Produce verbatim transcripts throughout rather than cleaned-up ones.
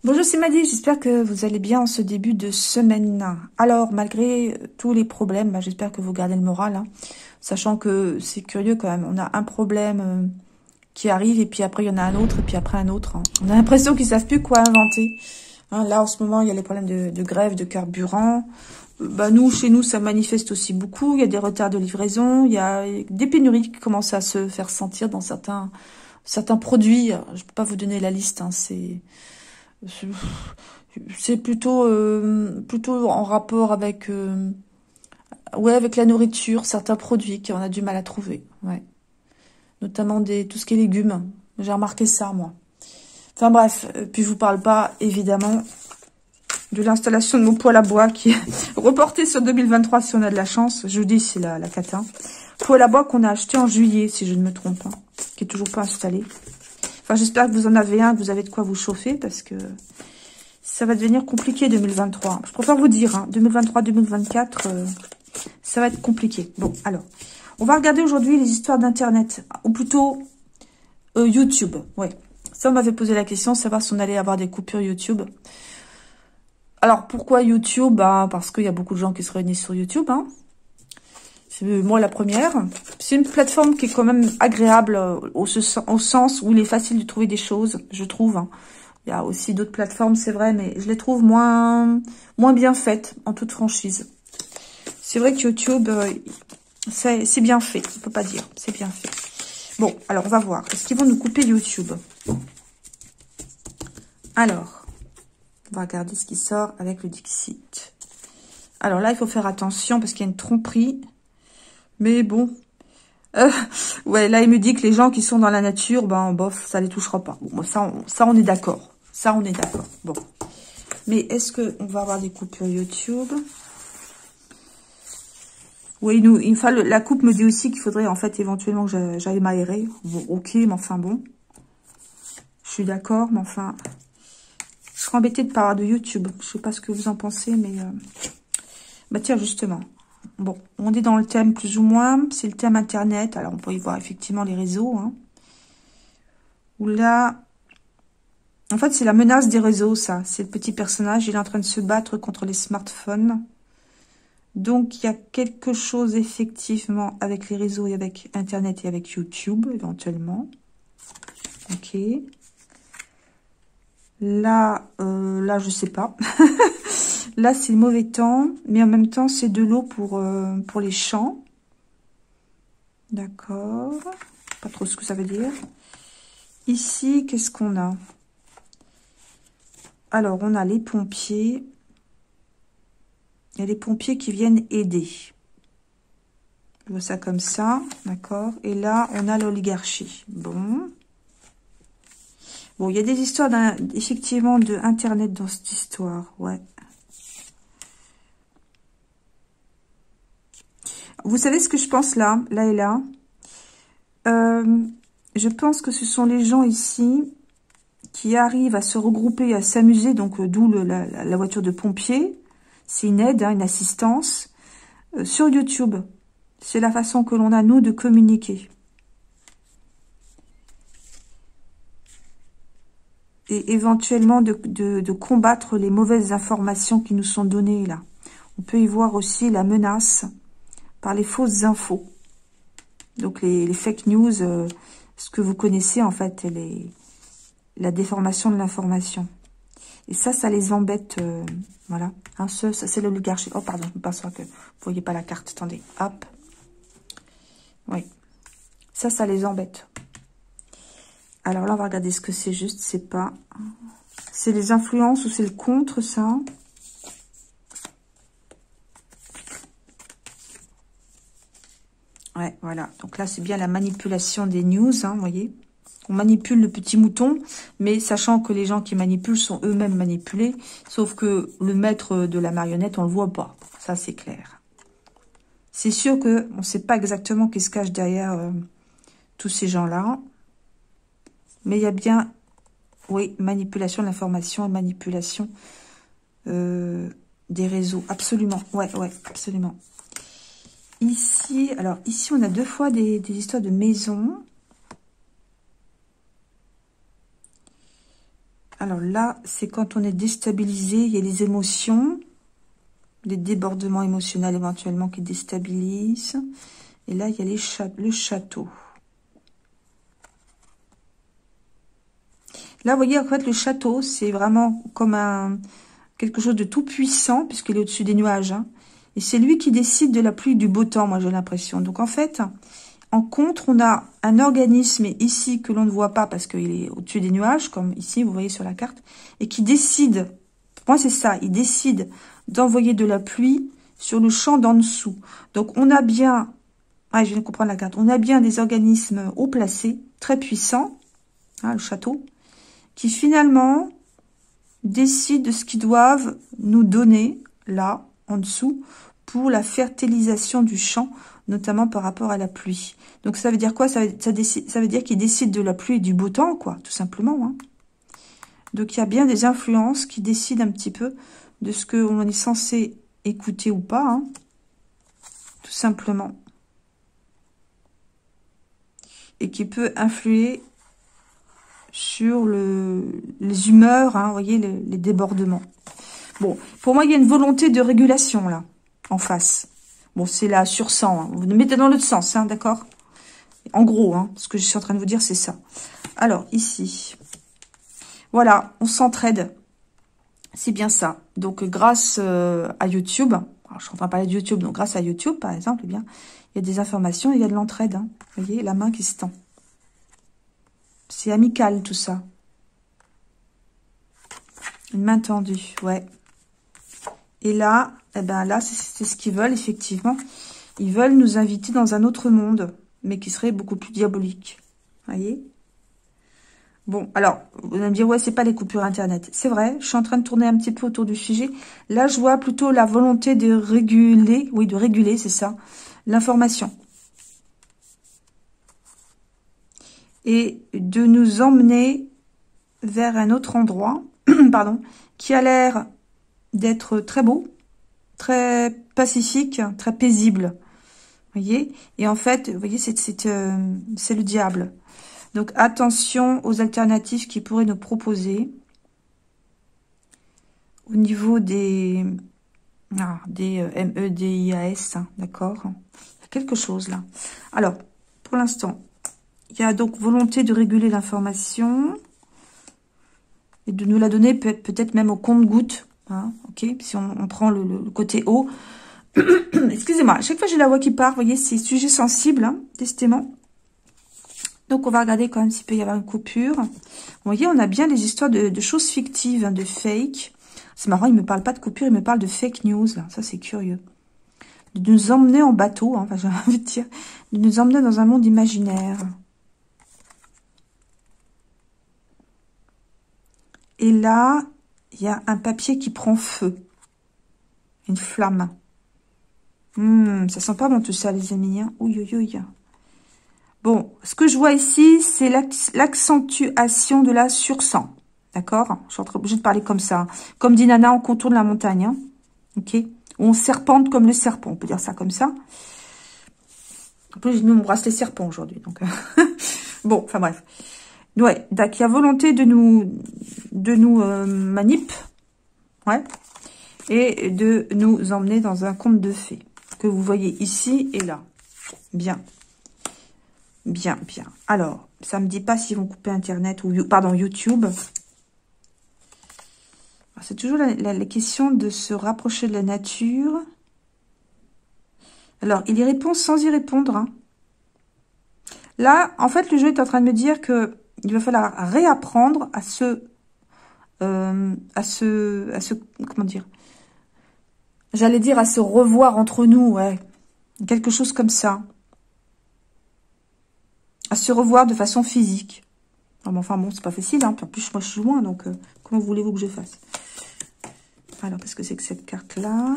Bonjour, c'est Maddy, j'espère que vous allez bien en ce début de semaine. Alors, malgré tous les problèmes, bah, j'espère que vous gardez le moral, hein, sachant que c'est curieux quand même. On a un problème euh, qui arrive, et puis après, il y en a un autre, et puis après un autre. Hein. On a l'impression qu'ils savent plus quoi inventer. Hein, là, en ce moment, il y a les problèmes de, de grève, de carburant. Euh, bah, nous, chez nous, ça manifeste aussi beaucoup. Il y a des retards de livraison, il y a des pénuries qui commencent à se faire sentir dans certains, certains produits. Je peux pas vous donner la liste, hein, c'est... C'est plutôt euh, plutôt en rapport avec euh, ouais avec la nourriture, certains produits qu'on a du mal à trouver, ouais. Notamment des tout ce qui est légumes. J'ai remarqué ça moi. Enfin bref, euh, puis je vous parle pas évidemment de l'installation de mon poêle à bois qui est reporté sur deux mille vingt-trois si on a de la chance. Je vous dis c'est la la cata. Poêle à bois qu'on a acheté en juillet si je ne me trompe pas, qui est toujours pas installé. Enfin j'espère que vous en avez un, que vous avez de quoi vous chauffer parce que ça va devenir compliqué deux mille vingt-trois. Je préfère vous dire, hein, deux mille vingt-trois deux mille vingt-quatre, euh, ça va être compliqué. Bon, alors, on va regarder aujourd'hui les histoires d'Internet, ou plutôt euh, YouTube. Ouais, ça on m'avait posé la question, savoir si on allait avoir des coupures YouTube. Alors, pourquoi YouTube? Bah, parce qu'il y a beaucoup de gens qui se réunissent sur YouTube. Hein. C'est moi la première. C'est une plateforme qui est quand même agréable au, au sens où il est facile de trouver des choses, je trouve. Hein. Il y a aussi d'autres plateformes, c'est vrai, mais je les trouve moins, moins bien faites, en toute franchise. C'est vrai que YouTube, euh, c'est bien fait, on peut pas dire, c'est bien fait. Bon, alors on va voir. Est-ce qu'ils vont nous couper YouTube? Alors, on va regarder ce qui sort avec le Dixit. Alors là, il faut faire attention parce qu'il y a une tromperie. Mais bon, euh, ouais, là, il me dit que les gens qui sont dans la nature, ben, bof, ça les touchera pas. Bon, ça, on, ça, on est d'accord. Ça, on est d'accord. Bon. Mais est-ce qu'on va avoir des coupures YouTube? Oui, nous, il faut, la coupe me dit aussi qu'il faudrait, en fait, éventuellement que j'aille m'aérer. Bon, ok, mais enfin, bon. Je suis d'accord, mais enfin... Je serais embêtée de parler de YouTube. Je sais pas ce que vous en pensez, mais... Euh... Bah, tiens, justement. Bon, on est dans le thème plus ou moins. C'est le thème Internet. Alors, on peut y voir effectivement les réseaux. Hein. Où là... En fait, c'est la menace des réseaux, ça. C'est le petit personnage, il est en train de se battre contre les smartphones. Donc, il y a quelque chose, effectivement, avec les réseaux et avec Internet et avec YouTube, éventuellement. Ok. Là, euh, là, je sais pas. Là, c'est le mauvais temps, mais en même temps, c'est de l'eau pour, euh, pour les champs. D'accord. Pas trop ce que ça veut dire. Ici, qu'est-ce qu'on a ? Alors, on a les pompiers. Il y a les pompiers qui viennent aider. Je vois ça comme ça, d'accord. Et là, on a l'oligarchie. Bon. Bon, il y a des histoires, effectivement, de Internet dans cette histoire, ouais. Vous savez ce que je pense là, là et là euh, je pense que ce sont les gens ici... qui arrivent à se regrouper, à s'amuser, donc euh, d'où la, la, la voiture de pompier. C'est une aide, hein, une assistance. Euh, sur YouTube, c'est la façon que l'on a, nous, de communiquer. Et éventuellement de, de, de combattre les mauvaises informations qui nous sont données, là. On peut y voir aussi la menace par les fausses infos. Donc, les, les fake news, euh, ce que vous connaissez, en fait, les... la déformation de l'information. Et ça, ça les embête. Euh, voilà. Hein, ça, ça c'est l'oligarchie. Oh, pardon, je me pense que vous voyez pas la carte. Attendez. Hop. Oui. Ça, ça les embête. Alors là, on va regarder ce que c'est juste. C'est pas... C'est les influences ou c'est le contre, ça? Ouais, voilà. Donc là, c'est bien la manipulation des news, hein, vous voyez. On manipule le petit mouton, mais sachant que les gens qui manipulent sont eux-mêmes manipulés, sauf que le maître de la marionnette, on le voit pas. Ça, c'est clair. C'est sûr que on ne sait pas exactement qui se cache derrière euh, tous ces gens-là. Mais il y a bien, oui, manipulation de l'information et manipulation euh, des réseaux. Absolument, ouais, ouais, absolument. Ici, alors ici, on a deux fois des, des histoires de maisons. Alors là, c'est quand on est déstabilisé, il y a les émotions, les débordements émotionnels éventuellement qui déstabilisent. Et là, il y a les cha- le château. Là, vous voyez, en fait, le château, c'est vraiment comme un quelque chose de tout puissant, puisqu'il est au-dessus des nuages. Hein. Et c'est lui qui décide de la pluie et du beau temps, moi, j'ai l'impression. Donc, en fait, en contre, on a un organisme ici que l'on ne voit pas parce qu'il est au-dessus des nuages, comme ici, vous voyez sur la carte, et qui décide, pour moi, c'est ça, il décide d'envoyer de la pluie sur le champ d'en dessous. Donc, on a bien, ah, je viens de comprendre la carte, on a bien des organismes haut placés, très puissants, hein, le château, qui finalement décident de ce qu'ils doivent nous donner, là, en dessous, pour la fertilisation du champ, notamment par rapport à la pluie. Donc ça veut dire quoi? Ça veut, ça décide, ça veut dire qu'ils décident de la pluie et du beau temps, quoi, tout simplement. Hein. Donc il y a bien des influences qui décident un petit peu de ce qu'on est censé écouter ou pas, hein, tout simplement. Et qui peut influer sur le, les humeurs, hein, vous voyez, les, les débordements. Bon, pour moi, il y a une volonté de régulation, là, en face. Bon, c'est la sur cent, hein. Vous le mettez dans l'autre sens, hein, d'accord? En gros, hein, ce que je suis en train de vous dire, c'est ça. Alors, ici, voilà, on s'entraide. C'est bien ça. Donc, grâce euh, à YouTube, alors, je suis en train de parler de YouTube, donc grâce à YouTube, par exemple, eh bien, il y a des informations, il y a de l'entraide. Hein. Vous voyez, la main qui se tend. C'est amical, tout ça. Une main tendue, ouais. Et là, eh ben là, c'est ce qu'ils veulent, effectivement. Ils veulent nous inviter dans un autre monde, mais qui serait beaucoup plus diabolique. Vous voyez? Bon, alors, vous allez me dire, ouais, c'est pas les coupures Internet. C'est vrai, je suis en train de tourner un petit peu autour du sujet. Là, je vois plutôt la volonté de réguler, oui, de réguler, c'est ça, l'information. Et de nous emmener vers un autre endroit, pardon, qui a l'air d'être très beau, très pacifique, très paisible. Vous voyez? Et en fait, vous voyez, c'est c'est euh, c'est le diable. Donc, attention aux alternatives qu'il pourrait nous proposer au niveau des, ah, des euh, M E D I A S, hein, d'accord? Il y a quelque chose là. Alors, pour l'instant, il y a donc volonté de réguler l'information et de nous la donner peut-être même au compte-gouttes, hein, ok? Si on, on prend le, le côté haut. Excusez-moi, à chaque fois j'ai la voix qui part, vous voyez, c'est sujet sensible, hein, décidément. Donc, on va regarder quand même s'il peut y avoir une coupure. Vous voyez, on a bien des histoires de, de choses fictives, hein, de fake. C'est marrant, il ne me parle pas de coupure, il me parle de fake news. Là. Ça, c'est curieux. De nous emmener en bateau, hein, enfin, j'ai envie de dire, de nous emmener dans un monde imaginaire. Et là, il y a un papier qui prend feu. Une flamme. Hum, ça sent pas bon tout ça, les amis. Hein. Ouïe, ouïe, ouïe. Bon, ce que je vois ici, c'est l'accentuation de la sur-sang. D'accord? Je suis obligée de parler comme ça. Comme dit Nana, on contourne la montagne. Hein. Ok? On serpente comme le serpent. On peut dire ça comme ça. En plus, nous, on brasse les serpents aujourd'hui. Donc, bon, enfin bref. Ouais, donc il y a volonté de nous, de nous euh, manip. Ouais. Et de nous emmener dans un conte de fées. Que vous voyez ici et là. Bien. Bien, bien. Alors, ça me dit pas s'ils vont couper Internet ou, pardon, YouTube. C'est toujours la, la, la question de se rapprocher de la nature. Alors, il y répond sans y répondre. Hein. Là, en fait, le jeu est en train de me dire que il va falloir réapprendre à se, euh, à se, à se, comment dire, j'allais dire à se revoir entre nous, ouais, quelque chose comme ça. À se revoir de façon physique. Enfin bon, c'est pas facile, hein. En plus, moi, je suis loin, donc euh, comment voulez-vous que je fasse? Alors, qu'est-ce que c'est que cette carte-là?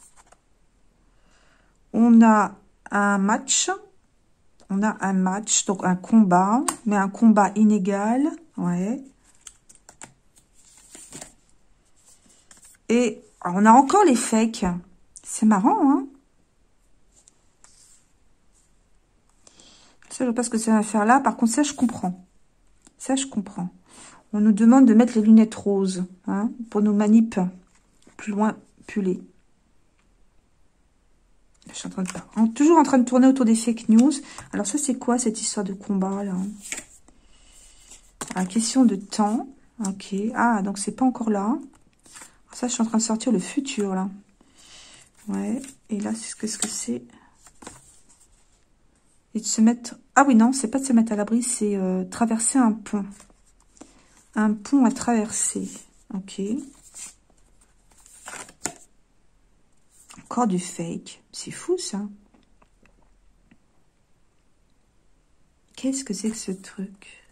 On a un match. On a un match, donc un combat, mais un combat inégal. Ouais. Et on a encore les fakes. C'est marrant, hein? Ça, je ne sais pas ce que ça va faire là. Par contre, ça, je comprends. Ça, je comprends. On nous demande de mettre les lunettes roses, hein, pour nos manips plus loin pullés. Je suis en train de... en, toujours en train de tourner autour des fake news. Alors ça, c'est quoi cette histoire de combat, là? La question de temps. Ok. Ah, donc c'est pas encore là. Ça, je suis en train de sortir le futur, là. Ouais. Et là, c'est ce que c'est. -ce Et de se mettre... Ah oui, non, c'est pas de se mettre à l'abri, c'est euh, traverser un pont. Un pont à traverser. Ok. Encore du fake. C'est fou, ça. Qu'est-ce que c'est que ce truc?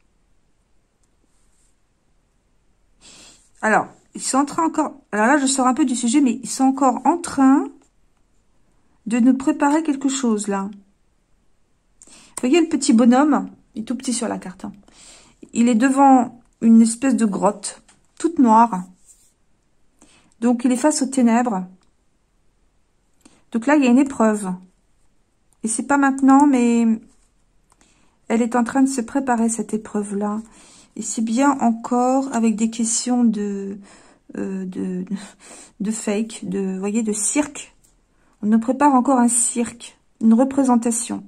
Alors, ils sont en train encore... Alors là, je sors un peu du sujet, mais ils sont encore en train de nous préparer quelque chose, là. Vous voyez le petit bonhomme? Il est tout petit sur la carte. Hein. Il est devant une espèce de grotte, toute noire. Donc, il est face aux ténèbres. Donc là, il y a une épreuve. Et c'est pas maintenant, mais elle est en train de se préparer, cette épreuve-là. Et c'est bien encore avec des questions de, euh, de, de fake, de, vous voyez, de cirque. On nous prépare encore un cirque, une représentation.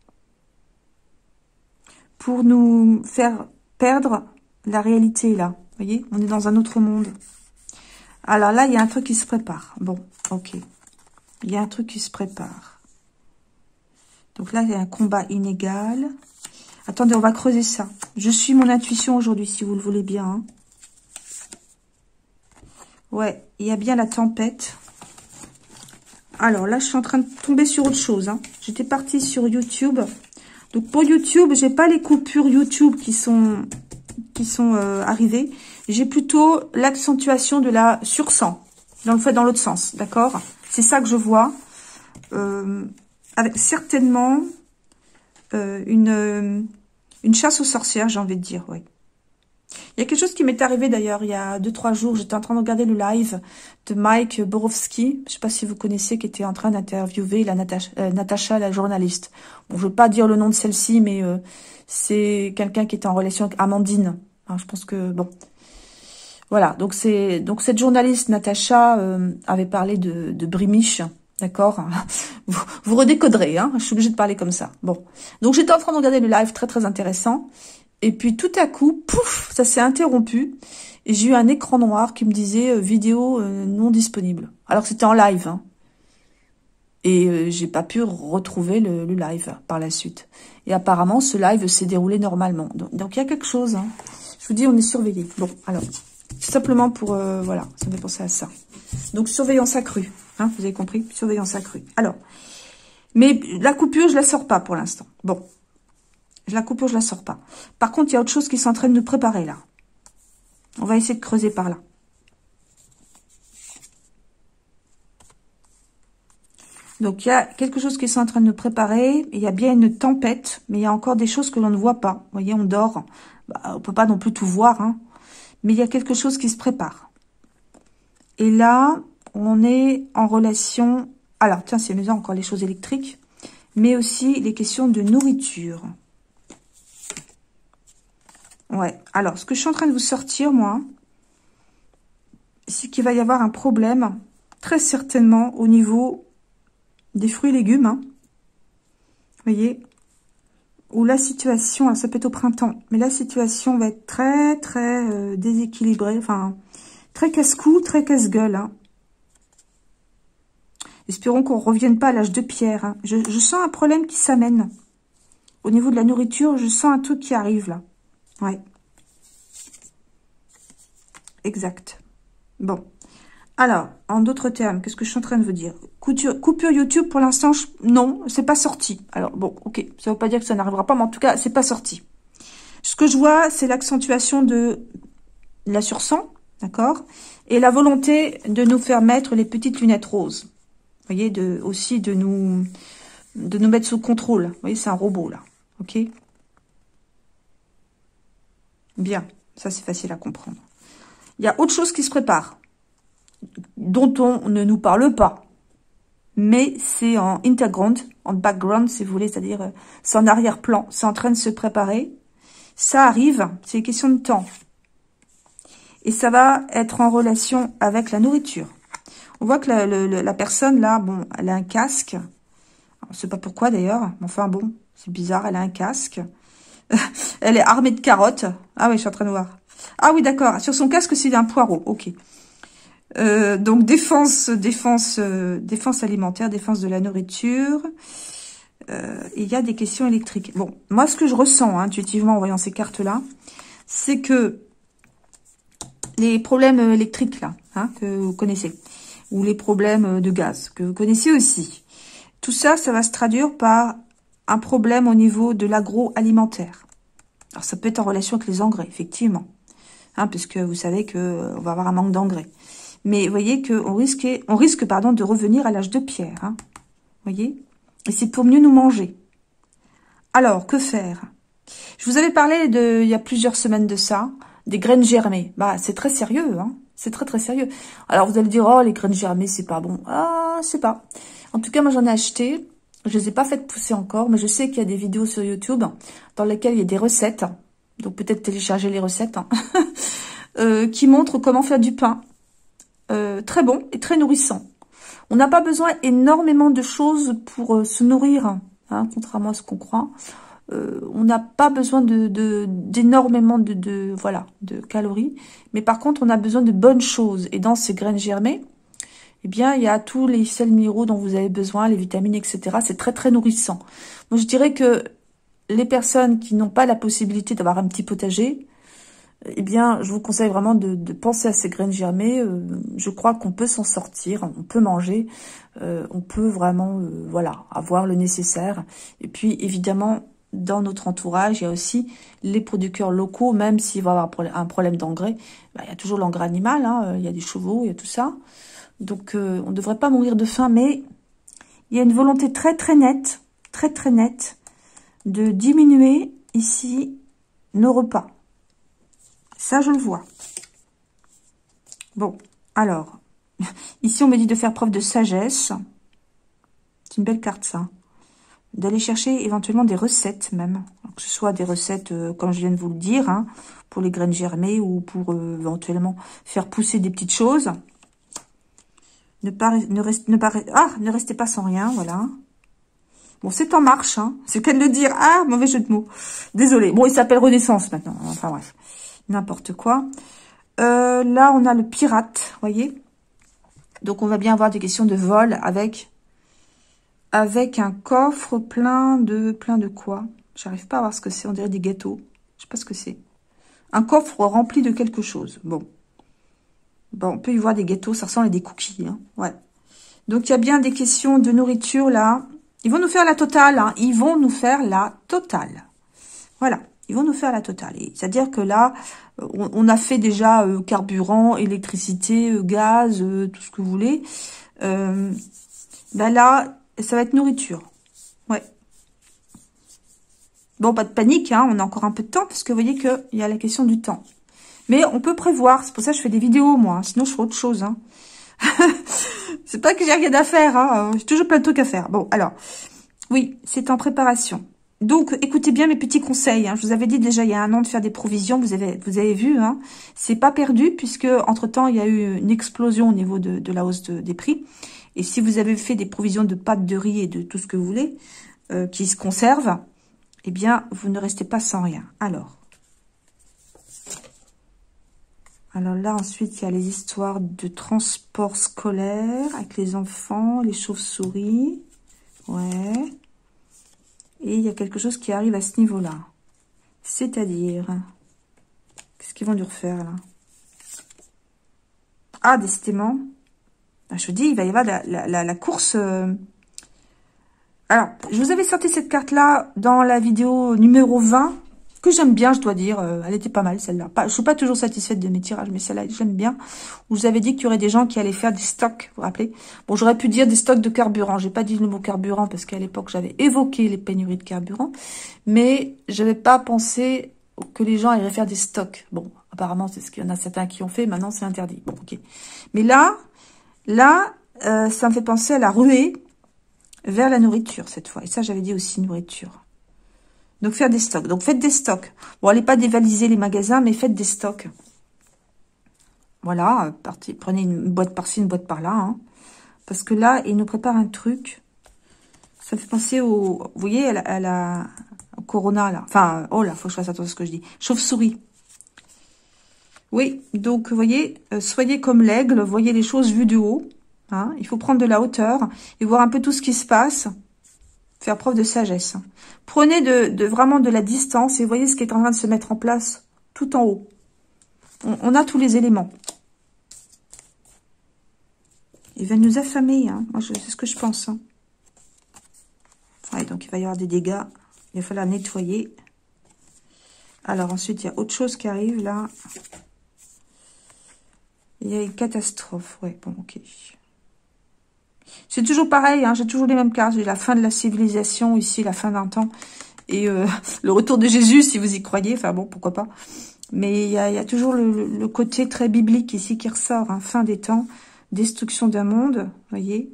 Pour nous faire perdre la réalité, là. Vous voyez, on est dans un autre monde. Alors là, il y a un truc qui se prépare. Bon, ok. Il y a un truc qui se prépare. Donc là, il y a un combat inégal. Attendez, on va creuser ça. Je suis mon intuition aujourd'hui, si vous le voulez bien. Hein. Ouais, il y a bien la tempête. Alors là, je suis en train de tomber sur autre chose. Hein. J'étais partie sur YouTube. Donc pour YouTube, j'ai pas les coupures YouTube qui sont qui sont euh, arrivées. J'ai plutôt l'accentuation de la sur-sang. Dans le fait dans l'autre sens, d'accord? C'est ça que je vois. Euh, avec certainement euh, une, euh, une chasse aux sorcières, j'ai envie de dire, oui. Il y a quelque chose qui m'est arrivé d'ailleurs il y a deux trois jours. J'étais en train de regarder le live de Mike Borowski. Je ne sais pas si vous connaissez, qui était en train d'interviewer la Natacha, euh, Natacha, la journaliste. Bon, je ne veux pas dire le nom de celle-ci, mais euh, c'est quelqu'un qui était en relation avec Amandine. Hein, je pense que, bon... Voilà, donc c'est donc cette journaliste Natacha euh, avait parlé de, de Brimiche, d'accord. vous, vous redécoderez, hein. Je suis obligée de parler comme ça. Bon, donc j'étais en train de regarder le live, très très intéressant, et puis tout à coup, pouf, ça s'est interrompu, et j'ai eu un écran noir qui me disait euh, vidéo euh, non disponible. Alors que c'était en live, hein. Et euh, j'ai pas pu retrouver le, le live par la suite. Et apparemment, ce live s'est déroulé normalement. Donc, donc il y a quelque chose. Hein. Je vous dis, on est surveillé. Bon, alors. Tout simplement pour... Euh, voilà, ça me fait penser à ça. Donc, surveillance accrue. Hein, vous avez compris? Surveillance accrue. Alors, mais la coupure, je la sors pas pour l'instant. Bon. La coupure, je la sors pas. Par contre, il y a autre chose qui est en train de nous préparer, là. On va essayer de creuser par là. Donc, il y a quelque chose qui est en train de nous préparer. Il y a bien une tempête, mais il y a encore des choses que l'on ne voit pas. Vous voyez, on dort. Bah, on peut pas non plus tout voir, hein. Mais il y a quelque chose qui se prépare. Et là, on est en relation... Alors, tiens, c'est amusant, encore les choses électriques. Mais aussi les questions de nourriture. Ouais. Alors, ce que je suis en train de vous sortir, moi, c'est qu'il va y avoir un problème, très certainement, au niveau des fruits et légumes. Hein. Vous voyez, où la situation, alors ça peut être au printemps, mais la situation va être très, très euh, déséquilibrée, enfin, très casse-cou, très casse-gueule. Hein. Espérons qu'on ne revienne pas à l'âge de pierre. Hein. Je, je sens un problème qui s'amène. Au niveau de la nourriture, je sens un truc qui arrive, là. Ouais. Exact. Bon. Alors, en d'autres termes, qu'est-ce que je suis en train de vous dire? Couture, coupure YouTube, pour l'instant, je... non, c'est pas sorti. Alors, bon, ok, ça veut pas dire que ça n'arrivera pas, mais en tout cas, c'est pas sorti. Ce que je vois, c'est l'accentuation de la sur-sang, d'accord? Et la volonté de nous faire mettre les petites lunettes roses. Vous voyez, de, aussi de nous, de nous mettre sous contrôle. Vous voyez, c'est un robot, là. Ok? Bien, ça, c'est facile à comprendre. Il y a autre chose qui se prépare, dont on ne nous parle pas. Mais c'est en interground, en background, si vous voulez, c'est-à-dire euh, c'est en arrière-plan, c'est en train de se préparer. Ça arrive, c'est une question de temps. Et ça va être en relation avec la nourriture. On voit que la, la, la personne, là, bon, elle a un casque. On ne sait pas pourquoi, d'ailleurs. Enfin, bon, c'est bizarre, elle a un casque. Elle est armée de carottes. Ah oui, je suis en train de voir. Ah oui, d'accord. Sur son casque, c'est un poireau. Ok. Euh, donc, défense, défense, euh, défense alimentaire, défense de la nourriture. Euh, il y a des questions électriques. Bon, moi, ce que je ressens, hein, intuitivement, en voyant ces cartes-là, c'est que les problèmes électriques, là, hein, que vous connaissez, ou les problèmes de gaz, que vous connaissez aussi, tout ça, ça va se traduire par un problème au niveau de l'agroalimentaire. Alors, ça peut être en relation avec les engrais, effectivement, hein, puisque vous savez que on va avoir un manque d'engrais. Mais vous voyez qu'on risque, on risque pardon, de revenir à l'âge de pierre. Hein, vous voyez? Et c'est pour mieux nous manger. Alors, que faire? Je vous avais parlé, de, il y a plusieurs semaines de ça, des graines germées. Bah, c'est très sérieux, hein. C'est très, très sérieux. Alors, vous allez dire, oh, les graines germées, c'est pas bon. Ah, je sais pas. En tout cas, moi, j'en ai acheté. Je les ai pas faites pousser encore, mais je sais qu'il y a des vidéos sur YouTube dans lesquelles il y a des recettes. Donc, peut-être télécharger les recettes, hein, euh, qui montrent comment faire du pain. Euh, très bon et très nourrissant. On n'a pas besoin énormément de choses pour euh, se nourrir, hein, contrairement à ce qu'on croit. Euh, on n'a pas besoin de d'énormément de, de, de voilà de calories, mais par contre on a besoin de bonnes choses. Et dans ces graines germées, eh bien il y a tous les sels minéraux dont vous avez besoin, les vitamines, et cetera. C'est très très nourrissant. Moi je dirais que les personnes qui n'ont pas la possibilité d'avoir un petit potager, eh bien, je vous conseille vraiment de, de penser à ces graines germées. Euh, je crois qu'on peut s'en sortir, on peut manger, euh, on peut vraiment, euh, voilà, avoir le nécessaire. Et puis, évidemment, dans notre entourage, il y a aussi les producteurs locaux, même s'il va y avoir un problème d'engrais, bah, il y a toujours l'engrais animal, hein, il y a des chevaux, il y a tout ça. Donc, euh, on ne devrait pas mourir de faim, mais il y a une volonté très, très nette, très, très nette, de diminuer ici nos repas. Ça, je le vois. Bon, alors, ici, on me dit de faire preuve de sagesse. C'est une belle carte, ça. D'aller chercher éventuellement des recettes, même. Que ce soit des recettes, euh, comme je viens de vous le dire, hein, pour les graines germées ou pour euh, éventuellement faire pousser des petites choses. Ne pas, ne, reste, ne, pas, ah, ne restez pas sans rien, voilà. Bon, c'est en marche, hein. C'est qu'à le dire. Ah, mauvais jeu de mots. Désolé. Bon, il s'appelle Renaissance maintenant. Enfin, bref. N'importe quoi. Euh, là, on a le pirate, voyez. Donc, on va bien avoir des questions de vol avec avec un coffre plein de plein de quoi. J'arrive pas à voir ce que c'est. On dirait des gâteaux. Je sais pas ce que c'est. Un coffre rempli de quelque chose. Bon. Bon, on peut y voir des gâteaux. Ça ressemble à des cookies. Hein. Ouais. Donc, il y a bien des questions de nourriture, là. Ils vont nous faire la totale. Hein. Ils vont nous faire la totale. Voilà. Ils vont nous faire la totale. C'est-à-dire que là, on, on a fait déjà euh, carburant, électricité, euh, gaz, euh, tout ce que vous voulez. Euh, ben là, ça va être nourriture. Ouais. Bon, pas de panique, hein, on a encore un peu de temps, parce que vous voyez qu'il y a la question du temps. Mais on peut prévoir, c'est pour ça que je fais des vidéos, moi. Hein, sinon, je ferai autre chose. Hein. C'est pas que j'ai rien à faire, hein, j'ai toujours plein de trucs à faire. Bon, alors, oui, c'est en préparation. Donc, écoutez bien mes petits conseils. Hein. Je vous avais dit déjà il y a un an de faire des provisions. Vous avez, vous avez vu, hein. C'est pas perdu puisque entre temps il y a eu une explosion au niveau de, de la hausse de, des prix. Et si vous avez fait des provisions de pâtes de riz et de tout ce que vous voulez euh, qui se conservent, eh bien vous ne restez pas sans rien. Alors, alors là ensuite il y a les histoires de transport scolaire avec les enfants, les chauves-souris, ouais. Et il y a quelque chose qui arrive à ce niveau-là. C'est-à-dire... Qu'est-ce qu'ils vont lui refaire, là? Ah, décidément. Je vous dis, il va y avoir la, la, la, la course... Euh... Alors, je vous avais sorti cette carte-là dans la vidéo numéro vingt, que j'aime bien, je dois dire. Elle était pas mal, celle-là. Je ne suis pas toujours satisfaite de mes tirages, mais celle-là, j'aime bien. Où je vous avais dit qu'il y aurait des gens qui allaient faire des stocks, vous vous rappelez? Bon, j'aurais pu dire des stocks de carburant. J'ai pas dit le mot carburant parce qu'à l'époque, j'avais évoqué les pénuries de carburant. Mais je n'avais pas pensé que les gens iraient faire des stocks. Bon, apparemment, c'est ce qu'il y en a certains qui ont fait. Maintenant, c'est interdit. Bon, ok. Mais là, là, euh, ça me fait penser à la ruée vers la nourriture, cette fois. Et ça, j'avais dit aussi nourriture. Donc, faire des stocks. Donc, faites des stocks. Bon, allez pas dévaliser les magasins, mais faites des stocks. Voilà, parti, prenez une boîte par-ci, une boîte par-là. Hein, parce que là, il nous prépare un truc. Ça me fait penser au... Vous voyez, à la, à la au Corona, là. Enfin, oh là, faut que je fasse attention à ce que je dis. Chauve-souris. Oui, donc, vous voyez, euh, soyez comme l'aigle, voyez les choses vues de haut. Hein, il faut prendre de la hauteur et voir un peu tout ce qui se passe. Faire preuve de sagesse. Prenez de, de vraiment de la distance et voyez ce qui est en train de se mettre en place tout en haut. On, on a tous les éléments. Il va nous affamer, hein. Moi, c'est ce que je pense. Hein. Ouais, donc, il va y avoir des dégâts. Il va falloir nettoyer. Alors, ensuite, il y a autre chose qui arrive, là. Il y a une catastrophe. Ouais, bon, ok. C'est toujours pareil, hein. J'ai toujours les mêmes cartes. J'ai la fin de la civilisation, ici, la fin d'un temps. Et euh, le retour de Jésus, si vous y croyez. Enfin, bon, pourquoi pas. Mais il y a, il y a toujours le, le côté très biblique ici qui ressort. Hein. Fin des temps. Destruction d'un monde, voyez,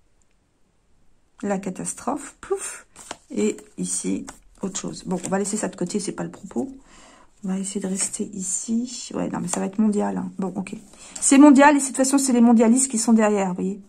la catastrophe, plouf, et ici, autre chose. Bon, on va laisser ça de côté, c'est pas le propos. On va essayer de rester ici. Ouais, non, mais ça va être mondial. Hein. Bon, ok. C'est mondial, et de toute façon, c'est les mondialistes qui sont derrière, vous voyez.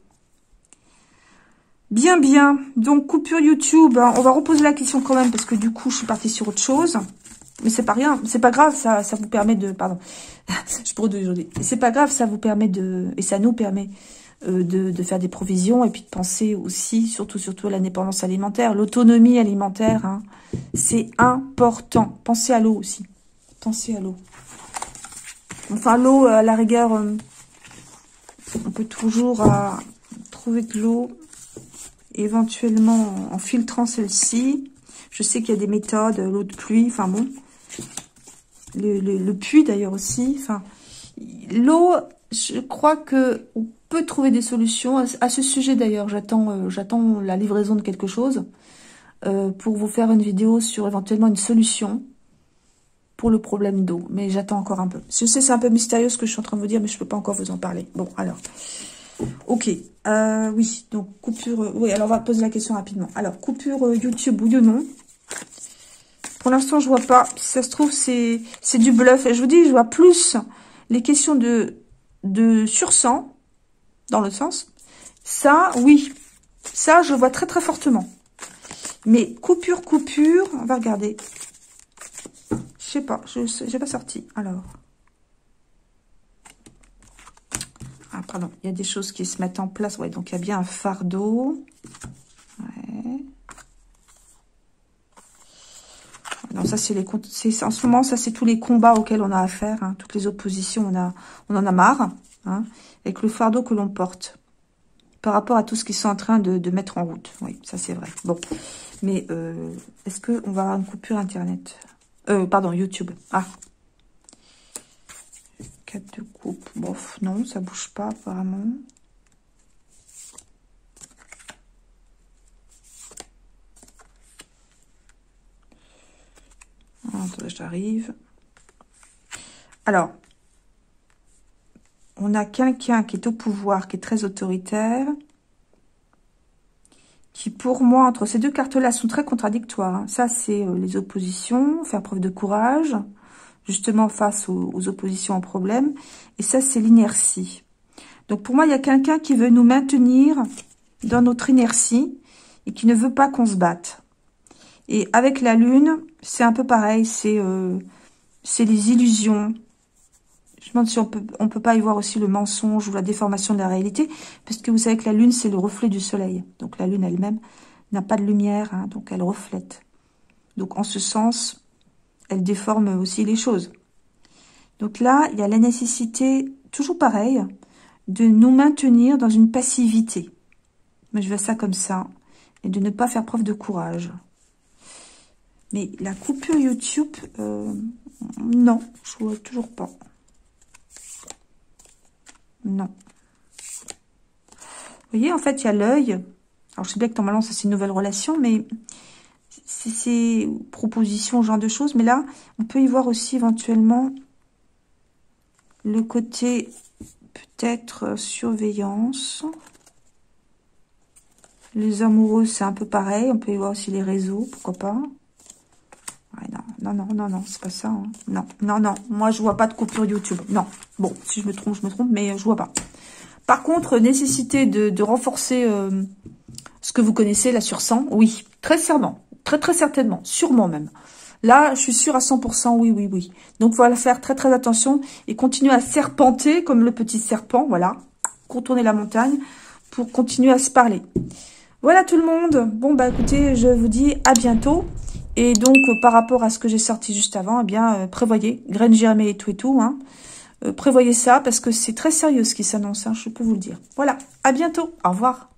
Bien, bien. Donc, coupure YouTube. Hein. On va reposer la question quand même, parce que du coup, je suis partie sur autre chose. Mais c'est pas rien, c'est pas grave, ça, ça vous permet de... Pardon, je pourrais aujourd'hui. C'est pas grave, ça vous permet de... Et ça nous permet euh, de, de faire des provisions et puis de penser aussi, surtout, surtout à l'indépendance alimentaire, l'autonomie alimentaire. Hein, c'est important. Pensez à l'eau aussi. Pensez à l'eau. Enfin, l'eau, à la rigueur, euh, on peut toujours euh, trouver de l'eau, éventuellement en filtrant celle-ci. Je sais qu'il y a des méthodes, l'eau de pluie, enfin bon... Le, le, le puits d'ailleurs aussi. Enfin, l'eau, je crois que on peut trouver des solutions à, à ce sujet d'ailleurs. J'attends, euh, j'attends la livraison de quelque chose euh, pour vous faire une vidéo sur éventuellement une solution pour le problème d'eau. Mais j'attends encore un peu. Je sais, c'est un peu mystérieux ce que je suis en train de vous dire, mais je peux pas encore vous en parler. Bon, alors, ok, euh, oui. Donc coupure. Euh, oui, alors on va poser la question rapidement. Alors coupure euh, YouTube, oui ou non? Pour l'instant, je vois pas. Si ça se trouve, c'est c'est du bluff. Et je vous dis, je vois plus les questions de, de sursang, dans l'autre sens. Ça, oui. Ça, je le vois très, très fortement. Mais coupure, coupure, on va regarder. Je sais pas, je n'ai pas sorti. Alors. Ah, pardon. Il y a des choses qui se mettent en place. Ouais, donc il y a bien un fardeau. Ouais. Non, ça c'est les c'est en ce moment, ça c'est tous les combats auxquels on a affaire, hein, toutes les oppositions, on a, on en a marre, hein, avec le fardeau que l'on porte par rapport à tout ce qu'ils sont en train de, de mettre en route. Oui, ça c'est vrai. Bon, mais euh, est-ce que on va avoir une coupure internet? Euh, pardon, YouTube. Ah, quatre de coupe. Bof, non, ça bouge pas apparemment. Attendez, j'arrive. Alors, on a quelqu'un qui est au pouvoir, qui est très autoritaire, qui pour moi, entre ces deux cartes-là, sont très contradictoires. Hein. Ça, c'est euh, les oppositions, faire preuve de courage, justement face aux, aux oppositions aux problèmes. Et ça, c'est l'inertie. Donc pour moi, il y a quelqu'un qui veut nous maintenir dans notre inertie et qui ne veut pas qu'on se batte. Et avec la lune, c'est un peu pareil, c'est euh, c'est les illusions. Je me demande si on peut, on peut pas y voir aussi le mensonge ou la déformation de la réalité, parce que vous savez que la lune, c'est le reflet du soleil. Donc la lune elle-même n'a pas de lumière, hein, donc elle reflète. Donc en ce sens, elle déforme aussi les choses. Donc là, il y a la nécessité, toujours pareil, de nous maintenir dans une passivité. Mais je vois ça comme ça, et de ne pas faire preuve de courage. Mais la coupure YouTube, euh, non, je vois toujours pas. Non. Vous voyez, en fait, il y a l'œil. Alors, je sais bien que normalement, ça, c'est une nouvelle relation, mais c'est ces propositions, ce genre de choses. Mais là, on peut y voir aussi éventuellement le côté, peut-être, surveillance. Les amoureux, c'est un peu pareil. On peut y voir aussi les réseaux, pourquoi pas. Ouais, non, non, non, non, non, c'est pas ça. Hein. Non, non, non, moi je vois pas de coupure YouTube. Non, bon, si je me trompe, je me trompe, mais je vois pas. Par contre, nécessité de, de renforcer euh, ce que vous connaissez, la sur cent, oui, très sûrement, très très certainement, sûrement même. Là, je suis sûre à cent pour cent, oui, oui, oui. Donc, voilà, faire très très attention et continuer à serpenter comme le petit serpent, voilà, contourner la montagne pour continuer à se parler. Voilà tout le monde. Bon, bah écoutez, je vous dis à bientôt. Et donc, euh, par rapport à ce que j'ai sorti juste avant, eh bien, euh, prévoyez, graines germées et tout et tout, hein. Euh, prévoyez ça parce que c'est très sérieux ce qui s'annonce, hein, je peux vous le dire. Voilà, à bientôt, au revoir.